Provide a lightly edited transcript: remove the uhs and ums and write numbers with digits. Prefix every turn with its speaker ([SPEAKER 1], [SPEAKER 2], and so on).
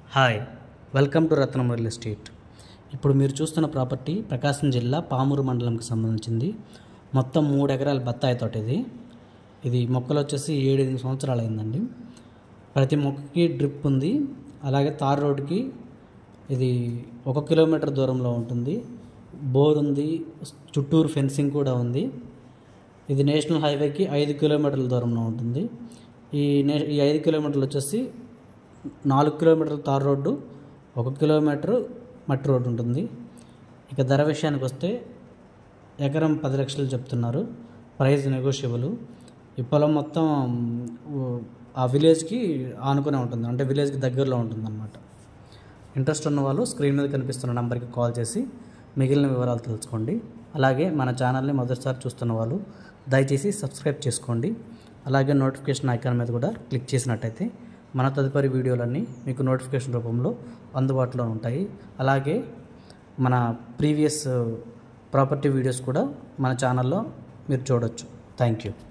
[SPEAKER 1] Hi, welcome to Ratnam real estate. ఇప్పుడు మీరు చూస్తున్న ప్రాపర్టీ ప్రకాశం జిల్లా పామూరు మండలంకి సంబంధించింది. మొత్తం 3 ఎకరాల బత్తాయి తోట ఇది మొక్కలు వచ్చేసి 7-8 సంవత్సరాలు అయిందండి. ప్రతి మొక్కకి డ్రిప్ ఉంది. అలాగే తార్ రోడ్డుకి ఇది 1 కిలోమీటర్ దూరంలో ఉంటుంది. బోర్ ఉంది, చుట్టూరు ఫెన్సింగ్ కూడా ఉంది. ఇది నేషనల్ హైవేకి 5 కిలోమీటర్ల దూరంలో ఉంటుంది. ఈ 5 కిలోమీటర్లు వచ్చేసి 4 కిలోమీటర్ల తార్ రోడ్డు, 1 కిలోమీటర్ మట్టి రోడ్డు ఉంటుంది. ఇక ధర విషయానికి వస్తే ఎకరం 10 లక్షలు చెప్తున్నారు. Price negotiable. ఈ పొలం మొత్తం ఆ విలేజ్కి ఆనుకునే ఉంటుంది, అంటే విలేజ్కి దగ్గరలో ఉంటుంది అన్నమాట. ఇంట్రెస్ట్ ఉన్న వాళ్ళు స్క్రీన్ మీద కనిపిస్తున్న నెంబర్కి కాల్ చేసి మిగిలిన వివరాలు తెలుసుకోండి. అలాగే మన ఛానల్ని మొదటిసారి చూస్తున్న వాళ్ళు దయచేసి సబ్స్క్రైబ్ చేసుకోండి. అలాగే నోటిఫికేషన్ ఐకాన్ మీద కూడా క్లిక్ చేసినట్టయితే మన తదుపరి వీడియోలన్నీ మీకు నోటిఫికేషన్ రూపంలో అందుబాటులో ఉంటాయి. అలాగే మన ప్రీవియస్ ప్రాపర్టీ వీడియోస్ కూడా మన ఛానల్లో మీరు చూడవచ్చు. Thank you.